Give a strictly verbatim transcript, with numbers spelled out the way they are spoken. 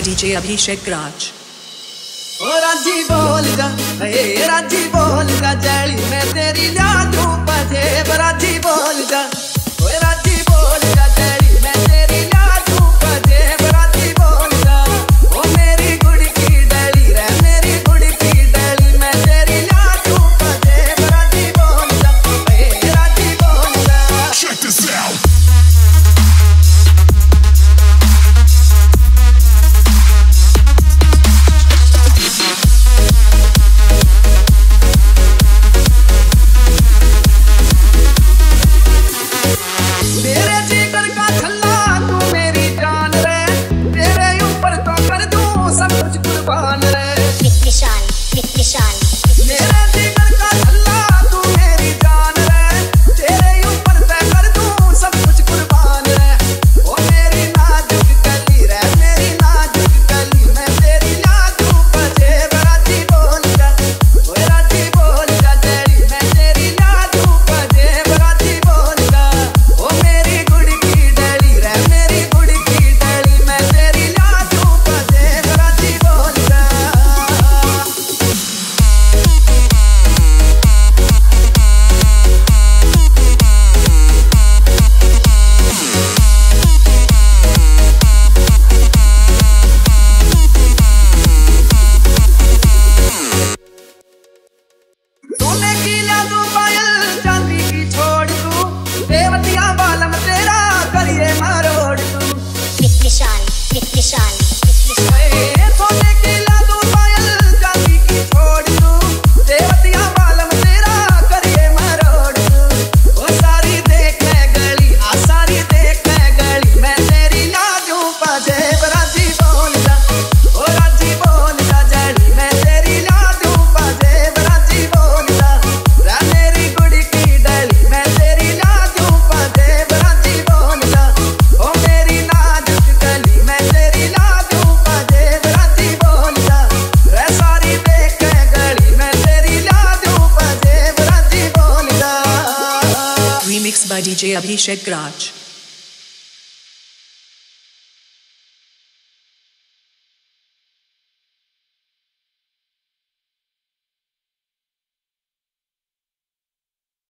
D J Abhishek Raj. ओ राजी बोल जा, हे राजी बोल जा, जड़ी मैं तेरी ला दूं पजेब। राजी बोल जा, ओ राजी बोल जा, जड़ी मैं तेरी ला दूं पजेब। राजी बोल जा, ओ मेरी गुड़ी की डली रे, मेरी गुड़ी की डली, मैं तेरी ला दूं पजेब। राजी बोल जा, हे राजी बोल जा। Check this out. Remixed by D J Abhishek Raj.